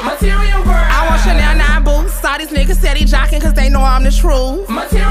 Material girl. I want Chanel 9 boots. All these niggas said he jocking cause they know I'm the truth. Material